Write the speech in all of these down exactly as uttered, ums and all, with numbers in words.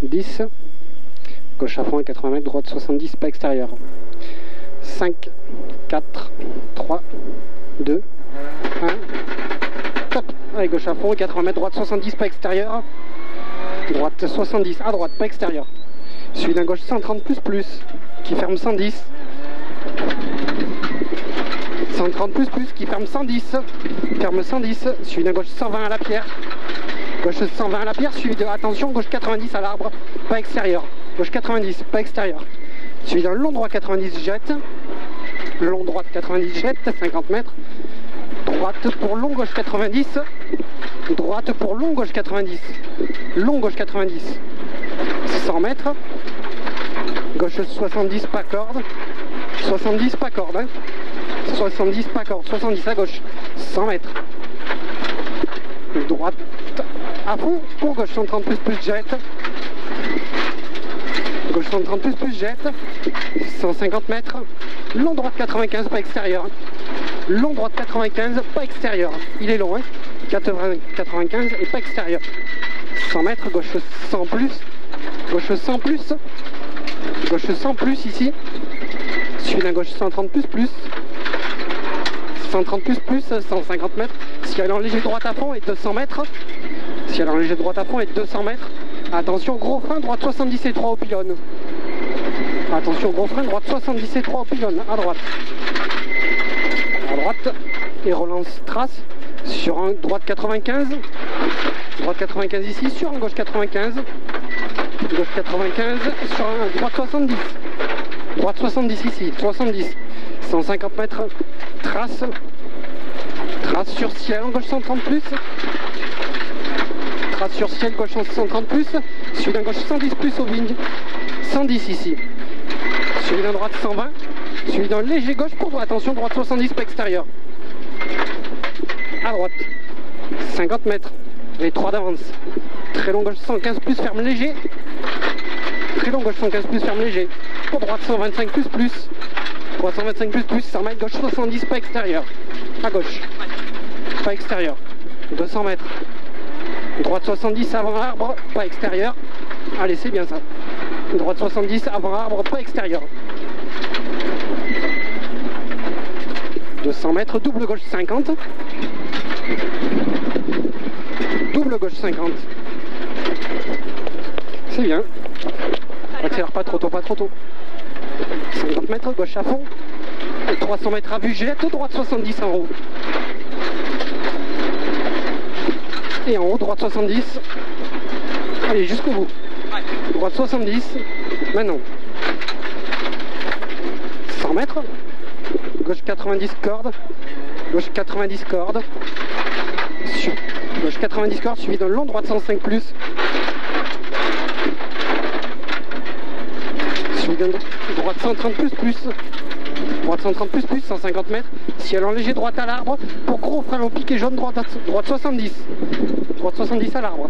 dix, gauche à fond et quatre-vingts mètres, droite soixante-dix, pas extérieur. cinq, quatre, trois, deux, un, top. Allez, gauche à fond et quatre-vingts mètres, droite soixante-dix, pas extérieur. Droite soixante-dix, à droite, pas extérieur. Suivi d'un gauche cent trente plus plus, qui ferme cent dix. cent trente plus plus, qui ferme cent dix. Ferme cent dix, suivi d'un gauche cent vingt à la pierre. Gauche cent vingt à la pierre, suivi de, attention, gauche quatre-vingt-dix à l'arbre, pas extérieur. Gauche quatre-vingt-dix, pas extérieur. Suivi d'un long droit quatre-vingt-dix, jette. Long droite quatre-vingt-dix, jette, cinquante mètres. Droite pour long, gauche quatre-vingt-dix. Droite pour long, gauche quatre-vingt-dix. Long, gauche quatre-vingt-dix. cent mètres. Gauche soixante-dix, pas corde. soixante-dix, pas corde. Hein. soixante-dix, pas corde. soixante-dix à gauche. cent mètres. Droite à fond. Pour gauche cent trente plus plus, jette. Gauche cent trente plus plus, jette. cent cinquante mètres. Long droite quatre-vingt-quinze, pas extérieur. Long droite quatre-vingt-quinze, pas extérieur. Il est long, hein. quatre-vingts, quatre-vingt-quinze et pas extérieur. cent mètres, gauche cent plus. Gauche cent plus. Gauche cent plus ici. Suivi d'un gauche cent trente plus plus. cent trente plus plus, cent cinquante mètres. Si elle est en léger droite à fond et deux cents mètres. Si elle est en léger droite à fond et deux cents mètres. Attention, gros frein, droite soixante-dix et trois au pylône. Attention, gros frein, droite soixante-dix et trois au pylône, à droite. À droite, et relance trace sur un droite quatre-vingt-quinze. Droite quatre-vingt-quinze ici, sur un gauche quatre-vingt-quinze. Gauche quatre-vingt-quinze, sur un droite soixante-dix. Droite soixante-dix ici, soixante-dix. cent cinquante mètres, trace. Trace sur ciel, en gauche cent trente plus. Trace sur ciel, gauche cent trente plus. Suivi d'un gauche cent dix plus au vigne. cent dix ici. Suivi d'un droite cent vingt. Suivi d'un léger gauche pour droite. Attention, droite soixante-dix, pas extérieur. À droite. cinquante mètres. Et trois d'avance. Très long gauche cent quinze plus, ferme léger. Très long gauche cent quinze plus, ferme léger. Pour droite cent vingt-cinq plus plus. Droite cent vingt-cinq plus plus, cent mètres, gauche soixante-dix, pas extérieur. À gauche. Pas extérieur. deux cents mètres. Droite soixante-dix avant l'arbre, pas extérieur. Allez, c'est bien ça. Droite soixante-dix avant l'arbre, pas extérieur. deux cents mètres, double gauche cinquante. Double gauche cinquante. C'est bien. Accélère pas trop tôt, pas trop tôt. cinquante mètres, gauche à fond. Et trois cents mètres à vue, jette, droite soixante-dix en haut. Et en haut, droite soixante-dix. Allez, jusqu'au bout. Droite soixante-dix. Maintenant. cent mètres. Gauche quatre-vingt-dix corde. Gauche quatre-vingt-dix corde. Sur... Gauche quatre-vingt-dix corde, suivi d'un long droite cent cinq plus. Suivi d'un droite cent trente plus plus. Droite cent trente plus plus, cent cinquante mètres. Ciel en léger droite à l'arbre. Pour gros frein au piqué jaune, droite, droite soixante-dix. Droite soixante-dix à l'arbre.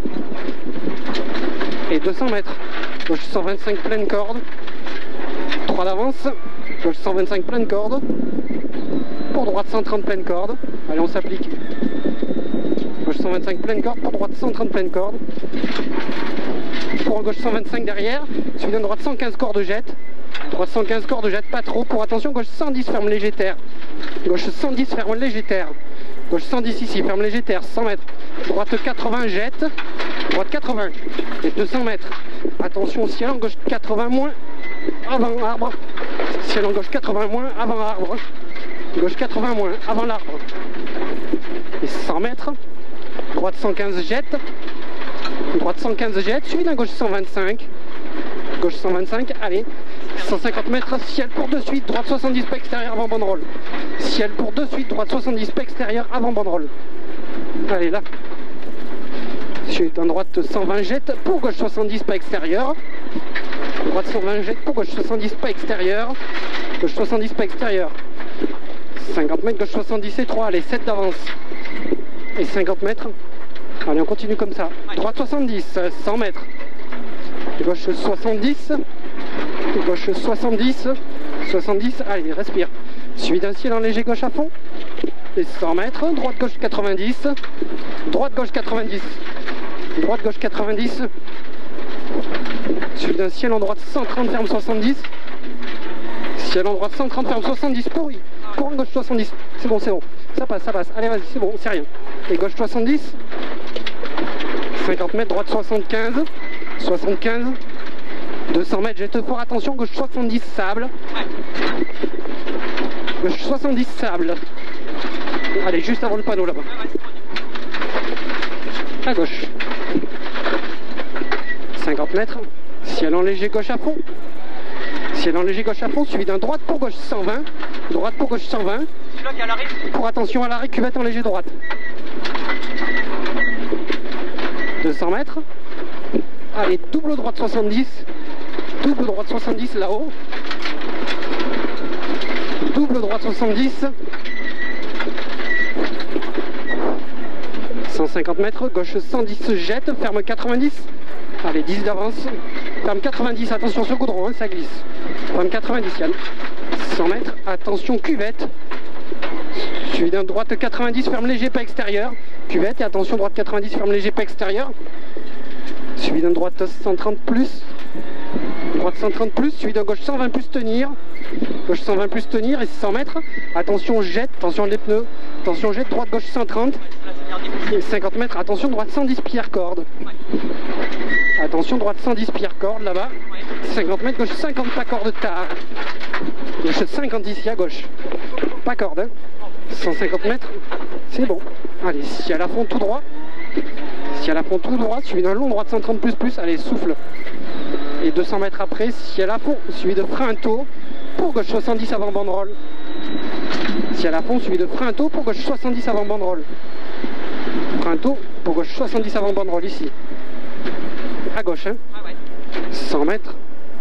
Et deux cents mètres. Gauche cent vingt-cinq pleine corde. trois d'avance. Gauche cent vingt-cinq pleine corde. Pour droite cent trente pleine corde. Allez, on s'applique. Gauche cent vingt-cinq pleine corde. Pour droite cent trente pleine corde. Pour gauche cent vingt-cinq derrière. Suivi d'un droite cent quinze corde jette. Droite cent quinze corde jette pas trop. Pour attention, gauche cent dix ferme léger terre. Gauche cent dix ferme léger terre. Gauche cent dix ici, ferme léger terre, cent mètres. Droite quatre-vingts jette. Droite quatre-vingts. Et deux cents mètres. Attention, ciel en gauche quatre-vingts moins. Avant arbre. Ciel en gauche quatre-vingts moins. Avant arbre. Gauche quatre-vingts moins. Avant l'arbre. Et cent mètres. Droite cent quinze jette. Droite cent quinze jette. Suivi d'un gauche cent vingt-cinq. Gauche cent vingt-cinq. Allez. cent cinquante mètres, ciel pour de suite, droite soixante-dix, pas extérieur avant banderole. Ciel pour de suite, droite soixante-dix, pas extérieur avant banderole. Allez là. Suite en droite cent vingt jette, pour gauche soixante-dix, pas extérieur. Droite cent vingt jette, pour gauche soixante-dix, pas extérieur. Gauche soixante-dix, pas extérieur. cinquante mètres, gauche soixante-dix et trois, allez, sept d'avance. Et cinquante mètres. Allez, on continue comme ça. Droite soixante-dix, cent mètres. Gauche soixante-dix. Gauche soixante-dix, soixante-dix, allez, respire. Suivi d'un ciel en léger gauche à fond. Et cent mètres, droite gauche quatre-vingt-dix. Droite gauche quatre-vingt-dix. Droite gauche quatre-vingt-dix. Suivi d'un ciel en droite cent trente, ferme soixante-dix. Ciel en droite cent trente, ferme soixante-dix, pourri. Pour un gauche soixante-dix. C'est bon, c'est bon. Ça passe, ça passe. Allez, vas-y, c'est bon, c'est rien. Et gauche soixante-dix. cinquante mètres, droite soixante-quinze. soixante-quinze. deux cents mètres, jette fort, attention, gauche soixante-dix, sable. Gauche soixante-dix, sable. Allez, juste avant le panneau là-bas. À gauche. cinquante mètres. Ciel en léger, gauche à fond. Ciel en léger, gauche à fond, suivi d'un droite pour gauche cent vingt. Droite pour gauche cent vingt. Pour attention à l'arrêt, cuvette en léger droite. deux cents mètres. Allez, double droite soixante-dix. Double droite soixante-dix là-haut. Double droite soixante-dix. cent cinquante mètres, gauche cent dix, jette, ferme quatre-vingt-dix. Allez, dix d'avance. Ferme quatre-vingt-dix, attention sur le goudron, hein, ça glisse. Ferme quatre-vingt-dix, Yann. cent mètres, attention, cuvette. Suivi d'un droite quatre-vingt-dix, ferme léger pas extérieur. Cuvette et attention, droite quatre-vingt-dix, ferme léger pas extérieur. Suivi d'un droite cent trente plus. Droite cent trente plus, suivi d'un gauche cent vingt plus tenir. Gauche cent vingt plus tenir et cent mètres. Attention jette, attention les pneus. Attention jette, droite gauche cent trente. Et cinquante mètres, attention droite cent dix pierre corde. Attention droite cent dix pierre corde là-bas. cinquante mètres, gauche cinquante pas corde tard. Gauche cinquante ici à gauche. Pas corde, hein. cent cinquante mètres, c'est bon. Allez, si à la fond tout droit. Si à la fond tout droit, suivi d'un long droite cent trente plus plus, allez souffle. Et deux cents mètres après, si à la fond, suivi de frein tôt pour gauche soixante-dix avant banderole. Si à la fond, suivi de frein tôt pour gauche soixante-dix avant banderole. Frein tôt pour gauche soixante-dix avant banderole ici. À gauche, hein. cent mètres.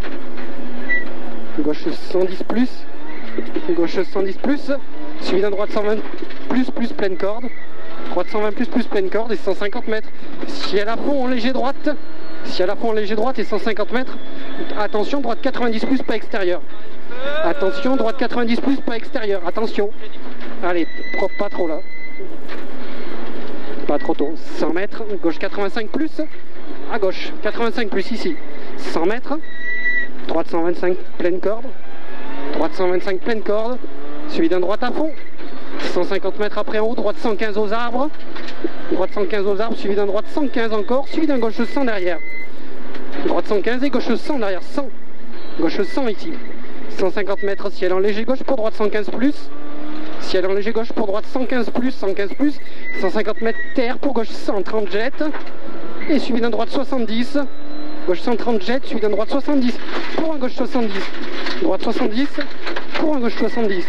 Gauche cent dix plus. Gauche cent dix plus. Suivi d'un droite cent vingt plus plus pleine corde. Droite cent vingt plus plus pleine corde et cent cinquante mètres. Si à la fond en léger droite. Si à la fond en léger droite et cent cinquante mètres. Attention, droite quatre-vingt-dix plus, pas extérieur. Attention, droite quatre-vingt-dix plus, pas extérieur. Attention. Allez, propre, pas trop là. Pas trop tôt. cent mètres. Gauche quatre-vingt-cinq plus. À gauche. quatre-vingt-cinq plus ici. cent mètres. Droite cent vingt-cinq pleine corde. Droite cent vingt-cinq pleine corde. Suivi d'un droite à fond. cent cinquante mètres après en haut. Droite cent quinze aux arbres. Droite cent quinze aux arbres. Suivi d'un droite cent quinze encore. Suivi d'un gauche cent derrière. Droite cent quinze et gauche cent derrière. cent. Gauche cent ici. cent cinquante mètres. Ciel en léger gauche pour droite cent quinze plus. Ciel en léger gauche pour droite cent quinze plus. cent quinze plus. cent cinquante mètres terre pour gauche cent trente jet. Et suivi d'un droite soixante-dix. Gauche cent trente jet. Suivi d'un droite soixante-dix. Pour un gauche soixante-dix. Droite soixante-dix. Pour un gauche soixante-dix.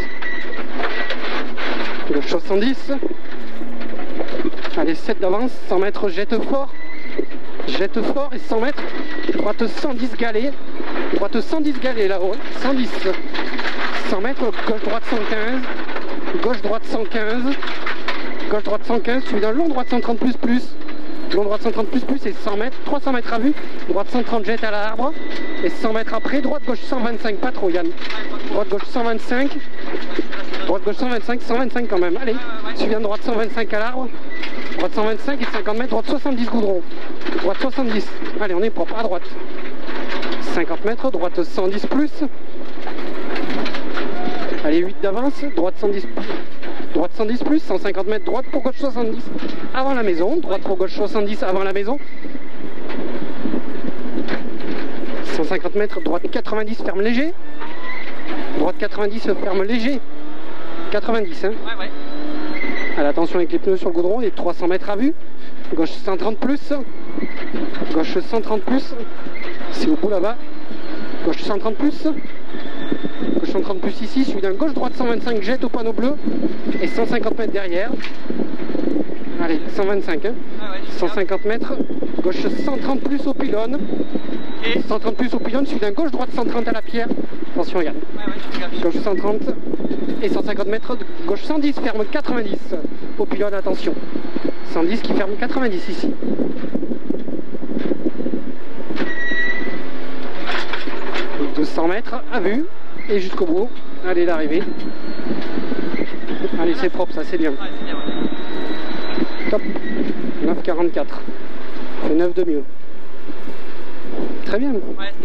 Gauche soixante-dix. Allez, sept d'avance. cent mètres, jette fort. Jette fort et cent mètres. Droite cent dix galets. Droite cent dix galets là-haut. cent dix. cent mètres, gauche droite cent quinze. Gauche droite cent quinze. Gauche droite cent quinze. Suivi d'un long droite cent trente plus plus. Long droite cent trente plus plus et cent mètres. trois cents mètres à vue. Droite cent trente jette à l'arbre. Et cent mètres après. Droite gauche cent vingt-cinq. Pas trop Yann. Droite gauche cent vingt-cinq. Droite gauche cent vingt-cinq. cent vingt-cinq quand même. Allez. Suivi d'un droite cent vingt-cinq à l'arbre. Droite cent vingt-cinq et cinquante mètres. Droite soixante-dix goudron. Droite soixante-dix. Allez, on est propre à droite. cinquante mètres. Droite cent dix plus. Allez, huit d'avance. Droite cent dix plus. Droite cent dix plus. cent cinquante mètres. Droite pour gauche soixante-dix. Avant la maison. Droite pour gauche soixante-dix avant la maison. cent cinquante mètres. Droite quatre-vingt-dix. Ferme léger. Droite quatre-vingt-dix. Ferme léger. quatre-vingt-dix. Hein. Ouais, ouais. Allez, attention avec les pneus sur le goudron. Et trois cents mètres à vue. Gauche cent trente plus. Gauche cent trente plus. C'est au bout là-bas. Gauche cent trente plus. Gauche cent trente plus ici. Suivi d'un gauche droite cent vingt-cinq. Jette au panneau bleu. Et cent cinquante mètres derrière. Allez, cent vingt-cinq. Hein. Ah ouais, cent cinquante mètres. Gauche cent trente plus au pylône. Okay. cent trente plus au pylône. Suivi d'un gauche droite cent trente à la pierre. Attention, regarde. Ouais, ouais, gauche cent trente. Et cent cinquante mètres. Gauche cent dix. Ferme quatre-vingt-dix. Au pylône, attention. cent dix qui ferme quatre-vingt-dix ici. deux cents mètres à vue. Et jusqu'au bout. Allez, l'arrivée. Allez, c'est propre, ça, c'est bien. Top. neuf quarante-quatre. Fait neuf de mieux. Très très bien. Ouais,